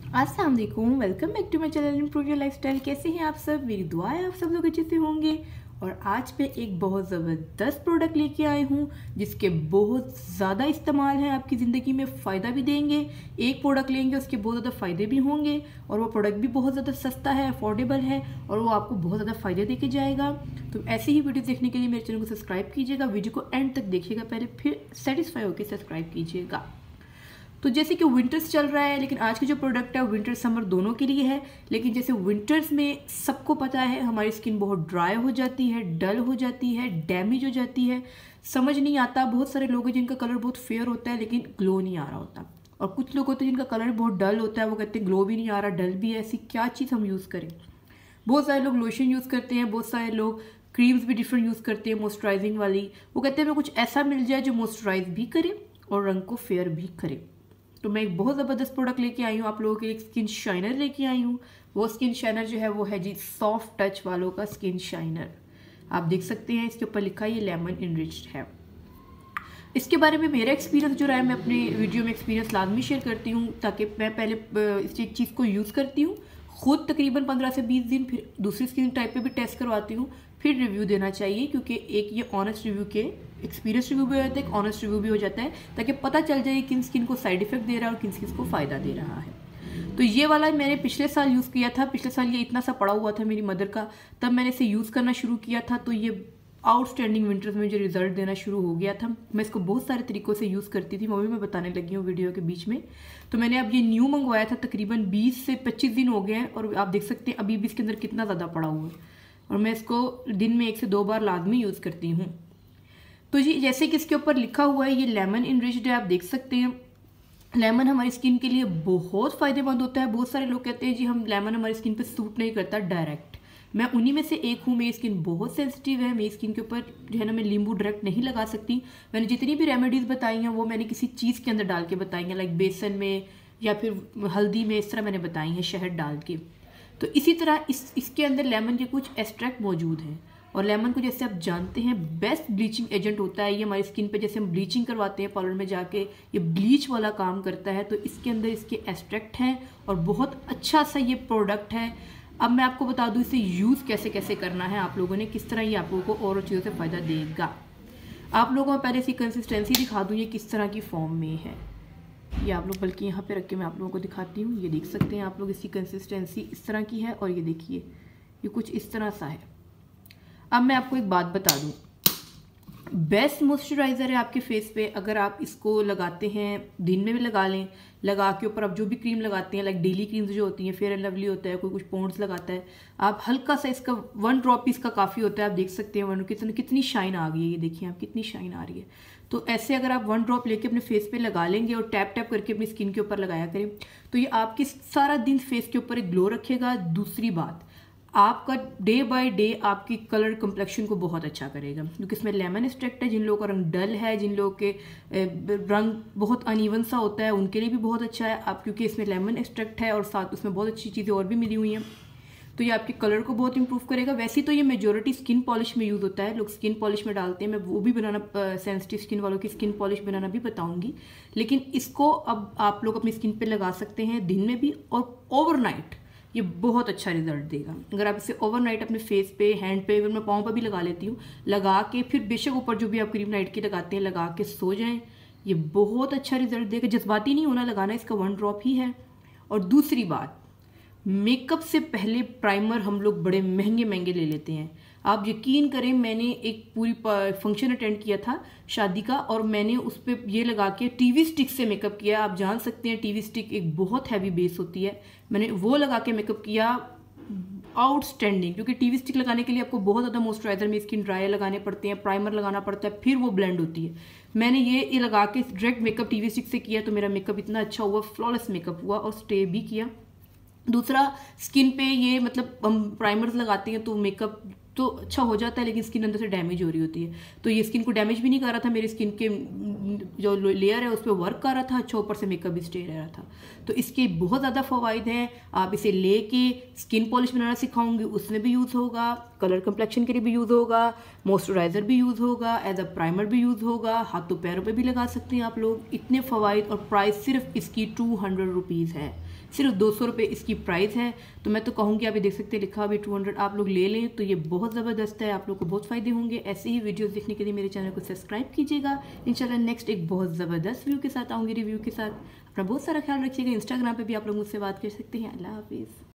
अस्सलाम वालेकुम, welcome back to my channel improve your lifestyle. कैसे हैं आप सब? मेरी दुआ है आप सब लोग अच्छे से होंगे। और आज मैं एक बहुत ज़बरदस्त प्रोडक्ट लेके आई हूँ जिसके बहुत ज़्यादा इस्तेमाल है, आपकी ज़िंदगी में फ़ायदा भी देंगे। एक प्रोडक्ट लेंगे उसके बहुत ज़्यादा फ़ायदे भी होंगे और वो प्रोडक्ट भी बहुत ज़्यादा सस्ता है, अफोर्डेबल है और वो आपको बहुत ज़्यादा फ़ायदे दे के जाएगा। तो ऐसी ही वीडियो देखने के लिए मेरे चैनल को सब्सक्राइब कीजिएगा, वीडियो को एंड तक देखिएगा पहले, फिर सेटिस्फाई होकर सब्सक्राइब कीजिएगा। तो जैसे कि विंटर्स चल रहा है, लेकिन आज की जो प्रोडक्ट है विंटर समर दोनों के लिए है। लेकिन जैसे विंटर्स में सबको पता है हमारी स्किन बहुत ड्राई हो जाती है, डल हो जाती है, डैमेज हो जाती है, समझ नहीं आता। बहुत सारे लोग हैं जिनका कलर बहुत फेयर होता है लेकिन ग्लो नहीं आ रहा होता, और कुछ लोग होते हैं जिनका कलर बहुत डल होता है, वो कहते हैं ग्लो भी नहीं आ रहा, डल भी है। ऐसी क्या चीज़ हम यूज़ करें? बहुत सारे लोग लोशन यूज़ करते हैं, बहुत सारे लोग क्रीम्स भी डिफरेंट यूज़ करते हैं मॉइस्चराइजिंग वाली। वो कहते हैं हमें कुछ ऐसा मिल जाए जो मॉइस्चराइज भी करे और रंग को फेयर भी करे। तो मैं एक बहुत ज़बरदस्त प्रोडक्ट लेके आई हूँ आप लोगों के लिए, एक स्किन शाइनर लेके आई हूँ। वो स्किन शाइनर जो है वो है जी सॉफ्ट टच वालों का स्किन शाइनर। आप देख सकते हैं इसके ऊपर लिखा है ये लेमन इनरिच्ड है। इसके बारे में मेरा एक्सपीरियंस जो रहा है, मैं अपने वीडियो में एक्सपीरियंस लाजमी शेयर करती हूँ, ताकि मैं पहले इस चीज़ को यूज़ करती हूँ खुद तकरीबन 15 से 20 दिन, फिर दूसरी स्किन टाइप पे भी टेस्ट करवाती हूँ, फिर रिव्यू देना चाहिए। क्योंकि एक ये ऑनेस्ट रिव्यू के एक्सपीरियंस रिव्यू भी हो जाता है, एक ऑनेस्ट रिव्यू भी हो जाता है, ताकि पता चल जाए किन स्किन को साइड इफेक्ट दे रहा है और किन स्किन को फ़ायदा दे रहा है। तो ये वाला मैंने पिछले साल यूज़ किया था। पिछले साल ये इतना सा पड़ा हुआ था मेरी मदर का, तब मैंने इसे यूज़ करना शुरू किया था। तो ये आउटस्टैंडिंग विंटर्स में जो रिजल्ट देना शुरू हो गया था। मैं इसको बहुत सारे तरीक़ों से यूज़ करती थी, वो भी मैं बताने लगी हूँ वीडियो के बीच में। तो मैंने अब ये न्यू मंगवाया था, तकरीबन 20 से 25 दिन हो गए हैं और आप देख सकते हैं अभी भी इसके अंदर कितना ज़्यादा पड़ा हुआ है। और मैं इसको दिन में 1 से 2 बार लाजमी यूज़ करती हूँ। तो ये जैसे कि इसके ऊपर लिखा हुआ है ये लेमन इनरिच्ड है, आप देख सकते हैं। लेमन हमारी स्किन के लिए बहुत फ़ायदेमंद होता है। बहुत सारे लोग कहते हैं जी हम लेमन हमारी स्किन पे सूट नहीं करता डायरेक्ट। मैं उन्हीं में से एक हूँ। मेरी स्किन बहुत सेंसिटिव है, मेरी स्किन के ऊपर जो है ना मैं नींबू डायरेक्ट नहीं लगा सकती। मैंने जितनी भी रेमेडीज़ बताई हैं वो मैंने किसी चीज़ के अंदर डाल के बताई हैं, लाइक बेसन में या फिर हल्दी में, इस तरह मैंने बताई हैं शहद डाल के। तो इसी तरह इसके अंदर लेमन के कुछ एक्सट्रैक्ट मौजूद हैं। और लेमन को जैसे आप जानते हैं बेस्ट ब्लीचिंग एजेंट होता है। ये हमारी स्किन पे जैसे हम ब्लीचिंग करवाते हैं पार्लर में जाके, ये ब्लीच वाला काम करता है। तो इसके अंदर इसके एक्सट्रैक्ट हैं और बहुत अच्छा सा ये प्रोडक्ट है। अब मैं आपको बता दूं इसे यूज़ कैसे कैसे करना है आप लोगों ने, किस तरह ये आप लोगों को और चीज़ों से फ़ायदा देगा। आप लोगों को पहले इसकी कंसिस्टेंसी दिखा दूँ ये किस तरह की फॉर्म में है। ये आप लोग बल्कि यहाँ पे रख के मैं आप लोगों को दिखाती हूँ। ये देख सकते हैं आप लोग इसकी कंसिस्टेंसी इस तरह की है और ये देखिए ये कुछ इस तरह सा है। अब मैं आपको एक बात बता दूं, बेस्ट मॉइस्चराइज़र है आपके फेस पे। अगर आप इसको लगाते हैं, दिन में भी लगा लें, लगा के ऊपर आप जो भी क्रीम लगाते हैं, लाइक डेली क्रीम्स जो होती हैं, फेयर एंड लवली होता है, कोई कुछ पॉन्ड्स लगाता है, आप हल्का सा इसका 1 ड्रॉप इसका काफ़ी होता है। आप देख सकते हैं कितनी शाइन आ गई है, ये देखिए आप कितनी शाइन आ रही है। तो ऐसे अगर आप 1 ड्रॉप लेके अपने फेस पे लगा लेंगे और टैप टैप करके अपनी स्किन के ऊपर लगाया करें, तो ये आपकी सारा दिन फेस के ऊपर एक ग्लो रखेगा। दूसरी बात, आपका डे बाय डे आपकी कलर कम्प्लेक्शन को बहुत अच्छा करेगा, क्योंकि इसमें लेमन एक्सट्रैक्ट है। जिन लोगों का रंग डल है, जिन लोगों के रंग बहुत अनइवन सा होता है, उनके लिए भी बहुत अच्छा है आप, क्योंकि इसमें लेमन एक्सट्रैक्ट है और साथ उसमें बहुत अच्छी चीज़ें और भी मिली हुई हैं। तो ये आपके कलर को बहुत इंप्रूव करेगा। वैसे तो ये मेजॉरिटी स्किन पॉलिश में यूज़ होता है, लोग स्किन पॉलिश में डालते हैं। मैं वो भी बनाना, सेंसिटिव स्किन वालों की स्किन पॉलिश बनाना भी बताऊंगी। लेकिन इसको अब आप लोग अपनी स्किन पे लगा सकते हैं दिन में भी और ओवरनाइट। ये बहुत अच्छा रिजल्ट देगा अगर आप इसे ओवरनाइट अपने फेस पे, हैंड पे, मैं पाँव पर भी लगा लेती हूँ, लगा के फिर बेशक ऊपर जो भी आप क्रीम नाइट की लगाते हैं लगा के सो जाएं। ये बहुत अच्छा रिजल्ट देगा। जज्बाती नहीं होना लगाना, इसका 1 ड्रॉप ही है। और दूसरी बात, मेकअप से पहले प्राइमर हम लोग बड़े महंगे महंगे ले लेते हैं। आप यकीन करें, मैंने एक पूरी फंक्शन अटेंड किया था शादी का, और मैंने उस पर ये लगा के टीवी स्टिक से मेकअप किया। आप जान सकते हैं टीवी स्टिक एक बहुत हैवी बेस होती है, मैंने वो लगा के मेकअप किया, आउटस्टैंडिंग। क्योंकि टीवी स्टिक लगाने के लिए आपको बहुत ज़्यादा मॉइस्चराइजर में स्किन ड्राई लगाने पड़ते हैं, प्राइमर लगाना पड़ता है, फिर वो ब्लेंड होती है। मैंने ये लगा के डायरेक्ट मेकअप टीवी स्टिक से किया, तो मेरा मेकअप इतना अच्छा हुआ, फ्लॉलेस मेकअप हुआ और स्टे भी किया। दूसरा, स्किन पे ये मतलब हम प्राइमर्स लगाते हैं तो मेकअप तो अच्छा हो जाता है, लेकिन स्किन अंदर से डैमेज हो रही होती है। तो ये स्किन को डैमेज भी नहीं कर रहा था, मेरी स्किन के जो लेयर है उस पर वर्क कर रहा था अच्छा, ऊपर से मेकअप भी स्टे रह रहा था। तो इसके बहुत ज़्यादा फ़वाइद हैं। आप इसे लेके स्किन पॉलिश बनाना सिखाऊंगी, उसमें भी यूज़ होगा, कलर कम्प्लेक्शन के लिए भी यूज़ होगा, मॉइस्चराइज़र भी यूज़ होगा, एज अ प्राइमर भी यूज़ होगा, हाथों पैरों पर भी लगा सकते हैं आप लोग। इतने फ़वाइद, और प्राइस सिर्फ इसकी 200 रुपीज़ है। सिर्फ 200 रुपये इसकी प्राइस है। तो मैं तो कहूँगी, आप ये देख सकते हैं लिखा हुआ 200, आप लोग ले लें तो ये बहुत ज़बरदस्त है, आप लोग को बहुत फ़ायदे होंगे। ऐसे ही वीडियोस देखने के लिए मेरे चैनल को सब्सक्राइब कीजिएगा। इंशाल्लाह नेक्स्ट एक बहुत ज़बरदस्त व्यू के साथ आऊँगी, रिव्यू के साथ। अपना बहुत सारा ख्याल रखिएगा। इंस्टाग्राम पर भी आप लोग मुझसे बात कर सकते हैं। अल्लाह हाफिज़।